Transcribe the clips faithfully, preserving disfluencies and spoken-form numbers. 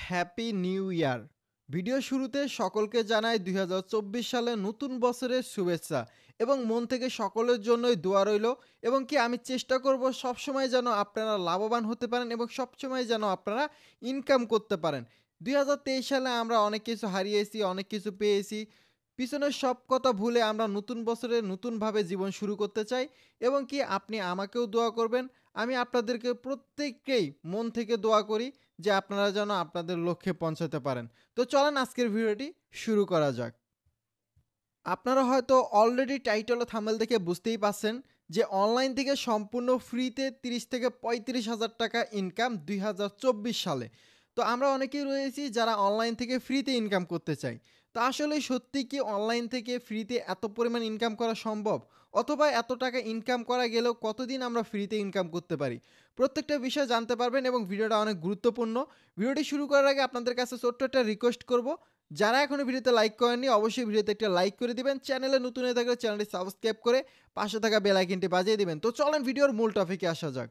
Happy new year. Video শুরুতে সকলকে জানাই দুই হাজার চব্বিশ সালের নতুন বছরের শুভেচ্ছা এবং মন থেকে সকলের জন্যই দোয়া রইল এবং কি আমি চেষ্টা করব সবসময় যেন আপনারা লাভবান হতে পারেন এবং সবসময় যেন আপনারা ইনকাম করতে পারেন। দুই হাজার তেইশ সালে আমরা অনেক কিছু হারিয়েছি, অনেক কিছু পেয়েছি। পিছনের সব কথা ভুলে আমরা নতুন বছরে নতুনভাবে জীবন শুরু করতে চাই এবং কি আপনি আমাকেও দোয়া করবেন। আমি আপনাদেরকে প্রত্যেককেই মন থেকে দোয়া করি যে আপনারা যেন আপনাদের লক্ষ্যে পৌঁছাতে পারেন। তো চলেন আজকের ভিডিওটি শুরু করা যাক। আপনারা হয়তো অলরেডি টাইটেল ও থাম্বনেল দেখে বুঝতেই পারছেন যে অনলাইন থেকে সম্পূর্ণ ফ্রিতে ত্রিশ থেকে পঁয়ত্রিশ হাজার টাকা ইনকাম দুই হাজার চব্বিশ সালে। তো আমরা অনেকেই রয়েছি যারা অনলাইন থেকে ফ্রিতে ইনকাম করতে চাই। তো আসলে সত্যি কি অনলাইন থেকে ফ্রিতে এত পরিমাণ ইনকাম করা সম্ভব? অথবা এত টাকা ইনকাম করা গেলেও কতদিন আমরা ফ্রিতে ইনকাম করতে পারি? প্রত্যেকটা বিষয় জানতে পারবেন এবং ভিডিওটা অনেক গুরুত্বপূর্ণ। ভিডিওটি শুরু করার আগে আপনাদের কাছে ছোট্ট একটা রিকোয়েস্ট করব, যারা এখনো ভিডিওতে লাইক করেননি অবশ্যই ভিডিওতে একটা লাইক করে দিবেন। চ্যানেলে নতুন হয়ে থাকলে চ্যানেলটি সাবস্ক্রাইব করে পাশে থাকা বেল আইকনটি বাজিয়ে দিবেন। তো চলেন ভিডিওর মূল টপিকে আসা যাক।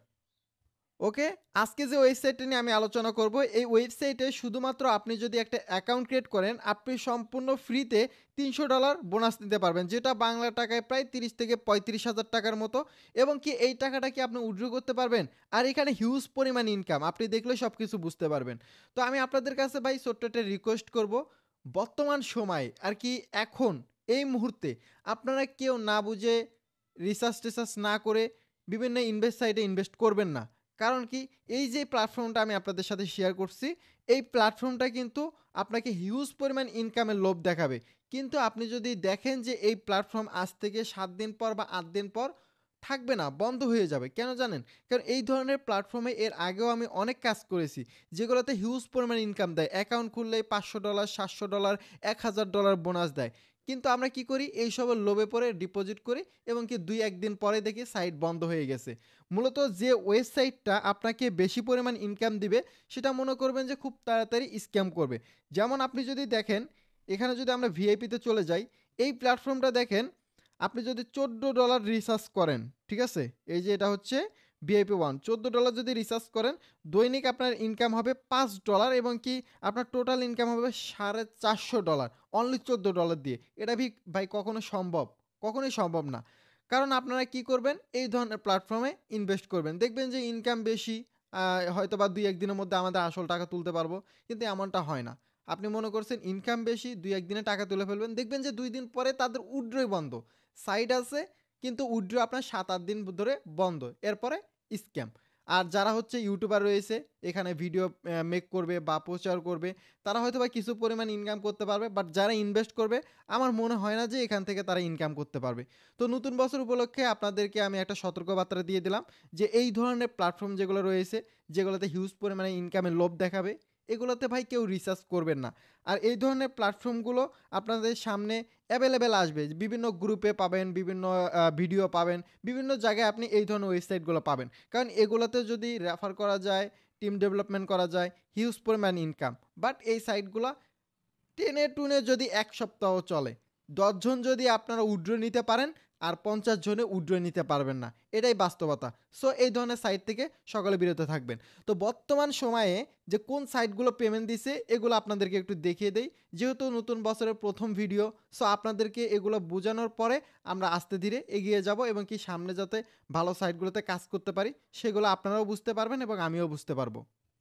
ওকে, আজকে যে ওয়েবসাইটটা নিয়ে আমি আলোচনা করব, এই ওয়েবসাইটে শুধুমাত্র আপনি যদি একটা অ্যাকাউন্ট ক্রিয়েট করেন, আপনি সম্পূর্ণ ফ্রিতে তিনশো ডলার বোনাস নিতে পারবেন, যেটা বাংলা টাকায় প্রায় তিরিশ থেকে পঁয়ত্রিশ হাজার টাকার মতো। এবং কি এই টাকাটা কি আপনি উইথড্র করতে পারবেন? আর এখানে হিউজ পরিমাণ ইনকাম, আপনি দেখলে সব কিছু বুঝতে পারবেন। তো আমি আপনাদের কাছে ভাই ছোট্ট একটা রিকোয়েস্ট করব, বর্তমান সময়ে আর কি এখন এই মুহূর্তে আপনারা কেউ না বুঝে রিসার্চ টিসার্চ না করে বিভিন্ন ইনভেস্ট সাইটে ইনভেস্ট করবেন না। কারণ কি, এই যে প্ল্যাটফর্মটা আমি আপনাদের সাথে শেয়ার করছি, এই প্ল্যাটফর্মটা কিন্তু আপনাকে হিউজ পরিমাণ ইনকামের লোভ দেখাবে। কিন্তু আপনি যদি দেখেন যে এই প্ল্যাটফর্ম আজ থেকে সাত দিন পর বা আট দিন পর থাকবে না, বন্ধ হয়ে যাবে। কেন জানেন? কারণ এই ধরনের প্ল্যাটফর্মে এর আগেও আমি অনেক কাজ করেছি, যেগুলোতে হিউজ পরিমাণ ইনকাম দেয়। অ্যাকাউন্ট খুললেই পাঁচশো ডলার, সাতশো ডলার, এক হাজার ডলার বোনাস দেয়। কিন্তু আমরা কি করি? এইসবের লোভে পড়ে ডিপোজিট করি এবং কি দুই এক দিন পরে দেখি সাইট বন্ধ হয়ে গেছে। মূলত যে ওয়েবসাইটটা আপনাকে বেশি পরিমাণ ইনকাম দিবে, সেটা মনে করবেন যে খুব তাড়াতাড়ি স্ক্যাম করবে। যেমন আপনি যদি দেখেন, এখানে যদি আমরা ভিআইপিতে চলে যাই, এই প্ল্যাটফর্মটা দেখেন, আপনি যদি চোদ্দো ডলার রিচার্জ করেন, ঠিক আছে? এই যে এটা হচ্ছে ভিআইপি ওয়ান, চোদ্দো ডলার যদি রিচার্জ করেন, দৈনিক আপনার ইনকাম হবে পাঁচ ডলার এবং কি আপনার টোটাল ইনকাম হবে সাড়ে চারশো ডলার, অনলি চোদ্দো ডলার দিয়ে। এটা ভি ভাই কখনো সম্ভব? কখনোই সম্ভব না। কারণ আপনারা কি করবেন? এই ধরনের প্ল্যাটফর্মে ইনভেস্ট করবেন। দেখবেন যে ইনকাম বেশি, আ হয়তোবা দুই এক দিনের মধ্যে আমাদের আসল টাকা তুলতে পারবো। কিন্তু এমনটা হয় না। আপনি মনে করছেন ইনকাম বেশি, দুই এক দিনে টাকা তুলে ফেলবেন। দেখবেন যে দুই দিন পরে তাদের উইথড্রই বন্ধ। সাইট আছে কিন্তু উইথড্র আপনার সাত আট দিন ধরে বন্ধ। এরপরে স্ক্যাম। আর যারা হচ্ছে ইউটিউবার রয়েছে, এখানে ভিডিও অ্যা মেক করবে বা প্রচার করবে, তারা হয়তোবা কিছু পরিমাণ ইনকাম করতে পারবে। বাট যারা ইনভেস্ট করবে, আমার মনে হয় না যে এখান থেকে তারা ইনকাম করতে পারবে। তো নতুন বছর উপলক্ষে আপনাদেরকে আমি একটা সতর্কবার্তা দিয়ে দিলাম যে এই ধরনের প্ল্যাটফর্ম যেগুলো রয়েছে, যেগুলোতে হিউজ পরিমাণে ইনকামের লোভ দেখাবে, এগুলোতে ভাই কেউ রিসার্চ করবেন না। আর এই ধরনের প্ল্যাটফর্মগুলো আপনাদের সামনে অ্যাভেলেবেল আসবে। বিভিন্ন গ্রুপে পাবেন, বিভিন্ন আ ভিডিও পাবেন, বিভিন্ন জায়গায় আপনি এই ধরনের ওয়েবসাইটগুলো পাবেন। কারণ এগুলোতে যদি রেফার করা যায়, টিম ডেভেলপমেন্ট করা যায়, হিউজ পরিমাণ ইনকাম। বাট এই সাইটগুলা টেনে টুনে যদি এক সপ্তাহ চলে, দশ জন যদি আপনারা উইথড্র নিতে পারেন আর পঞ্চাশ জনে উইথড্র নিতে পারবেন না। এটাই বাস্তবতা। সো এই ধরনের সাইট থেকে সকলে বিরত থাকবেন। তো বর্তমান সময়ে যে কোন সাইটগুলো পেমেন্ট দিছে, এগুলো আপনাদেরকে একটু দেখিয়ে দেই। যেহেতু নতুন বছরের প্রথম ভিডিও, সো আপনাদেরকে এগুলো বোঝানোর পরে আমরা আস্তে ধীরে এগিয়ে যাব এবং কি সামনে যাতে ভালো সাইটগুলোতে কাজ করতে পারি, সেগুলো আপনারাও বুঝতে পারবেন এবং আমিও বুঝতে পারবো।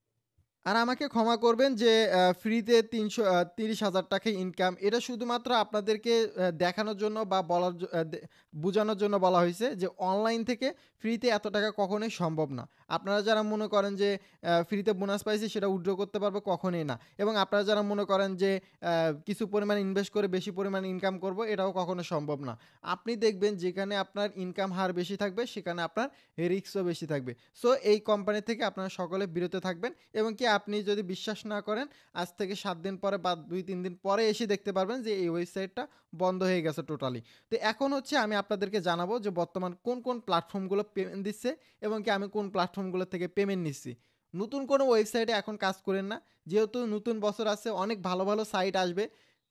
আর আমাকে ক্ষমা করবেন যে আ ফ্রিতে তিনশো আ ত্রিশ হাজার টাকা ইনকাম, এটা শুধুমাত্র আপনাদেরকে আ দেখানোর জন্য বা বলার জ আ দে বুঝানোর জন্য বলা হইছে যে অনলাইন থেকে ফ্রিতে এত টাকা কখনোই সম্ভব না। আপনারা যারা মনে করেন যে আ ফ্রিতে বোনাস পাইছি সেটা উইথড্র করতে পারবো, কখনোই না। এবং আপনারা যারা মনে করেন যে আ কিছু পরিমাণ ইনভেস্ট করে বেশি পরিমাণ ইনকাম করব, এটাও কখনো সম্ভব না। আপনি দেখবেন যেখানে আপনার ইনকাম হার বেশি থাকবে, সেখানে আপনার রিস্কও বেশি থাকবে। সো এই কোম্পানি থেকে আপনারা সকলে বিরত থাকবেন এবং কি আপনি যদি বিশ্বাস না করেন, আজ থেকে সাত দিন পরে বা দুই তিন দিন পরে এসে দেখতে পারবেন যে এই ওয়েবসাইটটা বন্ধ হয়ে গেছে টোটালি। তো এখন হচ্ছে আমি আপনাদেরকে জানাবো যে বর্তমান কোন, কোন প্ল্যাটফর্মগুলো পেমেন্ট দিচ্ছে এবং কি আমি কোন প্ল্যাটফর্মগুলো থেকে পেমেন্ট নিচ্ছি। নতুন কোনো ওয়েবসাইটে এখন কাজ করেন না। যেহেতু নতুন বছর আসছে, অনেক ভালো, ভালো সাইট আসবে।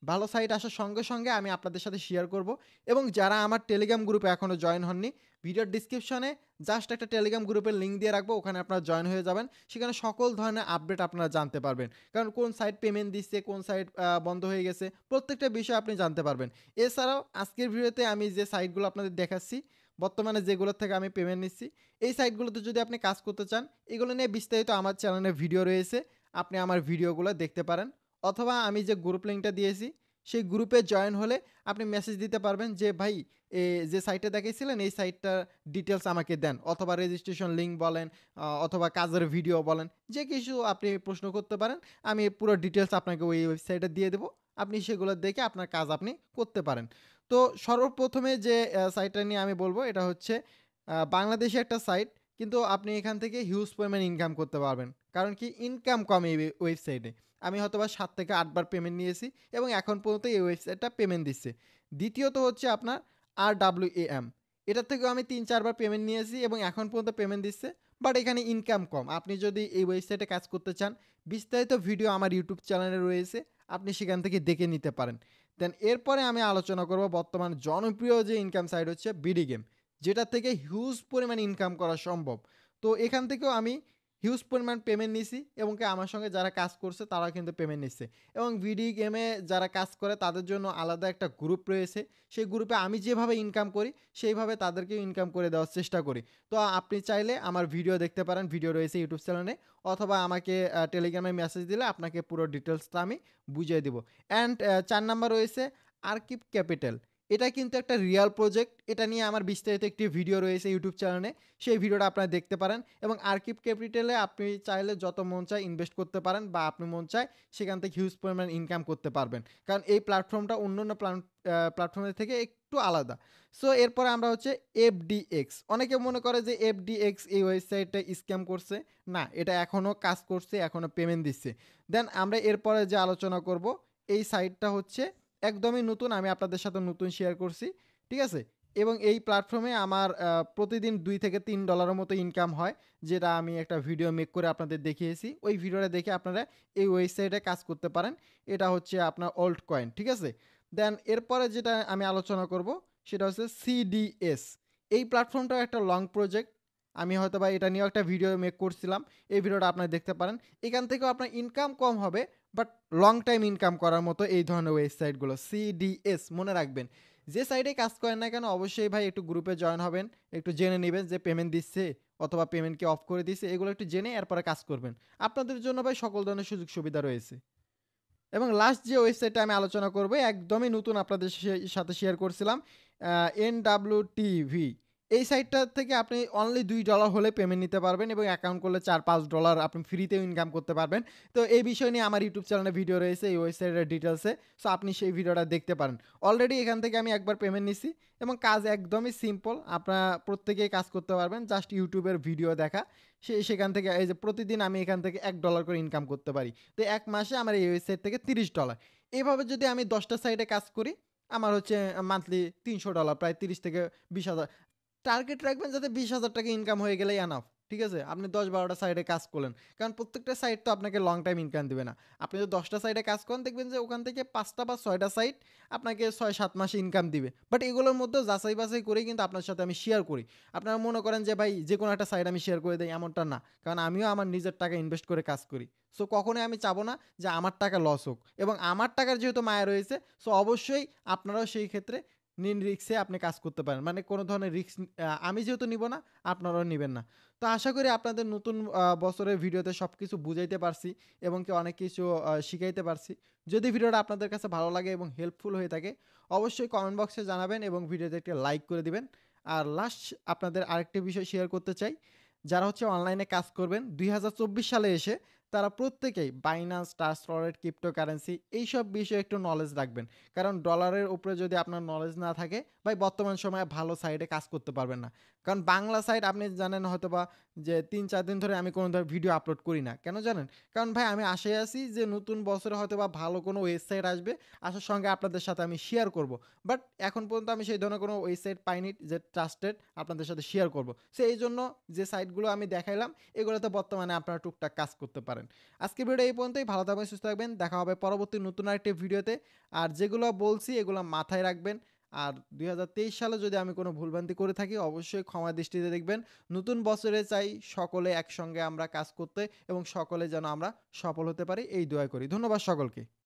ভালো সাইট আসার সঙ্গে, সঙ্গে আমি আপনাদের সাথে শেয়ার করব এবং যারা আমার টেলিগ্রাম গ্রুপে এখনো জয়েন হননি, ভিডিওর ডেসক্রিপশনে জাস্ট একটা টেলিগ্রাম গ্রুপের লিঙ্ক দিয়ে রাখবো। ওখানে আপনারা জয়েন হয়ে যাবেন। সেখানে সকল ধরনের আপডেট আপনারা জানতে পারবেন। কারণ কোন সাইট পেমেন্ট দিচ্ছে, কোন সাইট আ বন্ধ হয়ে গেছে, প্রত্যেকটা বিষয় আপনি জানতে পারবেন। এছাড়াও আজকের ভিডিওতে আমি যে সাইটগুলো আপনাদের দেখাচ্ছি, বর্তমানে যেগুলোর থেকে আমি পেমেন্ট নিচ্ছি, এই সাইটগুলোতে যদি আপনি কাজ করতে চান, এগুলো নিয়ে বিস্তারিত আমার চ্যানেলে ভিডিও রয়েছে। আপনি আমার ভিডিওগুলো দেখতে পারেন। অথবা আমি যে গ্রুপ লিঙ্কটা দিয়েছি, সেই গ্রুপে জয়েন হলে আপনি মেসেজ দিতে পারবেন যে, "ভাই এ যে সাইটটা দেখাইছিলেন এই সাইটটার ডিটেইলস আমাকে দেন।" অথবা রেজিস্ট্রেশন লিঙ্ক বলেন, আ অথবা কাজের ভিডিও বলেন, যে কিছু আপনি প্রশ্ন করতে পারেন। আমি পুরো ডিটেইলস আপনাকে ওই ওয়েবসাইটে দিয়ে দেব। আপনি সেগুলো দেখে আপনার কাজ আপনি করতে পারেন। তো সর্বপ্রথমে যে অ্যা সাইটটা নিয়ে আমি বলব এটা হচ্ছে আ বাংলাদেশী একটা সাইট। কিন্তু আপনি এখান থেকে হিউজ পরিমাণ ইনকাম করতে পারবেন। কারণ কি ইনকাম কম এই ওয়ে ওয়েবসাইটে। আমি হয়তোবা সাত থেকে আট বার পেমেন্ট নিয়েছি এবং এখন পর্যন্ত এই ওয়েবসাইটটা পেমেন্ট দিচ্ছে। দ্বিতীয়ত হচ্ছে আপনার আরডব্লিউএএম। এটার থেকেও আমি তিন চার বার পেমেন্ট নিয়েছি এবং এখন পর্যন্ত পেমেন্ট দিচ্ছে। বাট এখানে ইনকাম কম। আপনি যদি এই ওয়েবসাইটে কাজ করতে চান, বিস্তারিত ভিডিও আমার ইউটিউব চ্যানেলে রয়েছে। আপনি সেখান থেকে দেখে নিতে পারেন। দেন এরপরে আমি আলোচনা করব বর্তমান জনপ্রিয় যে ইনকাম সাইট হচ্ছে বিডি গেম। যেটা থেকে হিউজ পরিমাণ ইনকাম করা সম্ভব। তো এখান থেকেও আমি হিউজ পরিমাণ পেমেন্ট নিছি এবং কি আমার সঙ্গে যারা কাজ করছে তারাও কিন্তু পেমেন্ট নিচ্ছে। এবং ভিডিও গেমে যারা কাজ করে তাদের জন্য আলাদা একটা গ্রুপ রয়েছে। সেই গ্রুপে আমি যেভাবে ইনকাম করি সেইভাবে তাদেরকেও ইনকাম করে দেওয়ার চেষ্টা করি। তো আপনি চাইলে আমার ভিডিও দেখতে পারেন। ভিডিও রয়েছে ইউটিউব চ্যানেলে অথবা আমাকে আ টেলিগ্রামে মেসেজ দিলে আপনাকে পুরো ডিটেইলসটা আমি বুঝিয়ে দিব। অ্যান্ড অ্যা চার নাম্বার রয়েছে আর্কিভ ক্যাপিটাল। এটা কিন্তু একটা রিয়াল প্রজেক্ট। এটা নিয়ে আমার বিস্তারিত একটি ভিডিও রয়েছে ইউটিউব চ্যানেলে। সেই ভিডিওটা আপনারা দেখতে পারেন এবং আর্কিভ ক্যাপিটালে আপনি চাইলে যত মন চায় ইনভেস্ট করতে পারেন বা আপনি মন চায় সেখান থেকে হিউজ পরিমাণ ইনকাম করতে পারবেন। কারণ এই প্ল্যাটফর্মটা অন্যান্য প্ল্যান আ প্ল্যাটফর্মের থেকে একটু আলাদা। সো এরপরে আমরা হচ্ছে এফডিএক্স। অনেকে মনে করে যে এফডিএক্স এই ওয়েবসাইটটা স্ক্যাম করছে। না, এটা এখনো কাজ করছে, এখনো পেমেন্ট দিচ্ছে। দেন আমরা এরপরে যে আলোচনা করব, এই সাইটটা হচ্ছে একদমই নতুন। আমি আপনাদের সাথে নতুন শেয়ার করছি। ঠিক আছে? এবং এই প্ল্যাটফর্মে আমার আ প্রতিদিন দুই থেকে তিন ডলারের মতো ইনকাম হয়। যেটা আমি একটা ভিডিও মেক করে আপনাদের দেখিয়েছি। ওই ভিডিওটা দেখে আপনারা এই ওয়েবসাইটে কাজ করতে পারেন। এটা হচ্ছে আপনার ওল্ড কয়েন। ঠিক আছে? দেন এরপরে যেটা আমি আলোচনা করব সেটা হচ্ছে সিডিএস। এই প্ল্যাটফর্মটাও একটা লং প্রজেক্ট। আমি হয়তোবা এটা নিয়েও একটা ভিডিও মেক করছিলাম। এই ভিডিওটা আপনারা দেখতে পারেন। এখান থেকেও আপনার ইনকাম কম হবে বাট লং টাইম ইনকাম করার মতো এই ধরনের ওয়েবসাইটগুলো সিডিএস মনে রাখবেন। যে সাইটে কাজ করেন না কেন অবশ্যই ভাই একটু গ্রুপে জয়েন হবেন। একটু জেনে নিবেন যে পেমেন্ট দিচ্ছে অথবা পেমেন্ট কি অফ করে দিচ্ছে এগুলো একটু জেনে এরপরে কাজ করবেন। আপনাদের জন্য ভাই সকল ধরনের সুযোগ সুবিধা রয়েছে। এবং লাস্ট যে ওয়েবসাইটটা আমি আলোচনা করব একদমই নতুন আপনাদের সে সাথে শেয়ার করছিলাম আ এনডব্লিউটিভি। এই সাইটটা থেকে আপনি অনলি দুই ডলার হলে পেমেন্ট নিতে পারবেন এবং অ্যাকাউন্ট করলে চার পাঁচ ডলার আপনি ফ্রিতেও ইনকাম করতে পারবেন। তো এই বিষয় নিয়ে আমার ইউটিউব চ্যানেলে ভিডিও রয়েছে এই ওয়েবসাইটের ডিটেইলসে। সো আপনি সেই ভিডিওটা দেখতে পারেন। অলরেডি এখান থেকে আমি একবার পেমেন্ট নিছি এবং কাজ একদমই সিম্পল। আপনারা প্রত্যেকেই কাজ করতে পারবেন। জাস্ট ইউটিউবের ভিডিও দেখা। সে সেখান থেকে এই যে প্রতিদিন আমি এখান থেকে এক ডলার করে ইনকাম করতে পারি। তো এক মাসে আমার এই ওয়েবসাইট থেকে ত্রিশ ডলার। এভাবে যদি আমি দশ টা সাইটে কাজ করি, আমার হচ্ছে মান্থলি তিনশো ডলার প্রায় ত্রিশ থেকে বিশ হাজার। টার্গেট রাখবেন যাতে বিশ হাজার টাকা ইনকাম হয়ে গেলেই এনাফ। ঠিক আছে? আপনি দশ বারো টা সাইটে কাজ করলেন। কারণ প্রত্যেকটা সাইট তো আপনাকে লং টাইম ইনকাম দিবে না। আপনি যদি দশ টা সাইটে কাজ করেন দেখবেন যে ওখান থেকে পাঁচ টা বা ছয় টা সাইট আপনাকে ছয় সাত মাসে ইনকাম দিবে। বাট এগুলোর মধ্যেও যাচাই বাছাই করেই কিন্তু আপনার সাথে আমি শেয়ার করি। আপনারা মনে করেন যে ভাই যেকোনো একটা সাইট আমি শেয়ার করে দেই এমনটা না। কারণ আমিও আমার নিজের টাকা ইনভেস্ট করে কাজ করি। সো কখনোই আমি চাবো না যে আমার টাকা লস হোক। এবং আমার টাকার যেহেতু মায়া রয়েছে সো অবশ্যই আপনারাও সেই ক্ষেত্রে নিন রিস্কে আপনি কাজ করতে পারেন। মানে কোনো ধরনের রিস্ক আ আমি যেহেতু নিব না, আপনারাও নিবেন না। তো আশা করি আপনাদের নতুন আ বছরের ভিডিওতে সবকিছু বুঝাইতে পারছি এবং কি অনেক কিছু আ শিখাইতে পারছি। যদি ভিডিওটা আপনাদের কাছে ভালো লাগে এবং হেল্পফুল হয়ে থাকে, অবশ্যই কমেন্ট বক্সে জানাবেন এবং ভিডিওতে একটা লাইক করে দিবেন। আর লাস্ট আপনাদের আরেকটি বিষয় শেয়ার করতে চাই। যারা হচ্ছে অনলাইনে কাজ করবেন দুই হাজার চব্বিশ সালে এসে তারা প্রত্যেকেই বাইন্যান্স, ট্রাস্ট ওয়ালেট, ক্রিপ্টোকারেন্সি এইসব বিষয়ে একটু নলেজ রাখবেন। কারণ ডলারের উপরে যদি আপনার নলেজ না থাকে ভাই বর্তমান সময়ে ভালো সাইটে কাজ করতে পারবেন না। কারণ বাংলা সাইট আপনি জানেন হয়তোবা যে তিন চার দিন ধরে আমি কোনো ধর ভিডিও আপলোড করি না। কেন জানেন? কারণ ভাই আমি আশায় আছি যে নতুন বছরে হয়তোবা ভালো কোনো ওয়েবসাইট আসবে। আসার সঙ্গে আপনাদের সাথে আমি শেয়ার করব। বাট এখন পর্যন্ত আমি সেই ধরনের কোনো ওয়েবসাইট পাইনি যে ট্রাস্টেড আপনাদের সাথে শেয়ার করব। সো এইজন্য যে সাইটগুলো আমি দেখাইলাম এগুলোতে বর্তমানে আপনারা টুকটাক কাজ করতে পারেন। পারেন। আজকের ভিডিওটা এই পর্যন্তই। ভালো থাকবেন, সুস্থ থাকবেন। দেখা হবে পরবর্তী নতুন আরেকটি ভিডিওতে। আর যেগুলো বলছি এগুলো মাথায় রাখবেন। আর দুই হাজার তেইশ সালে যদি আমি কোনো ভুলভ্রান্তি করে থাকি অবশ্যই ক্ষমার দৃষ্টিতে দেখবেন। নতুন বছরে চাই সকলে একসঙ্গে আমরা কাজ করতে এবং সকলে যেন আমরা সফল হতে পারি এই দোয়া করি। ধন্যবাদ সকলকে।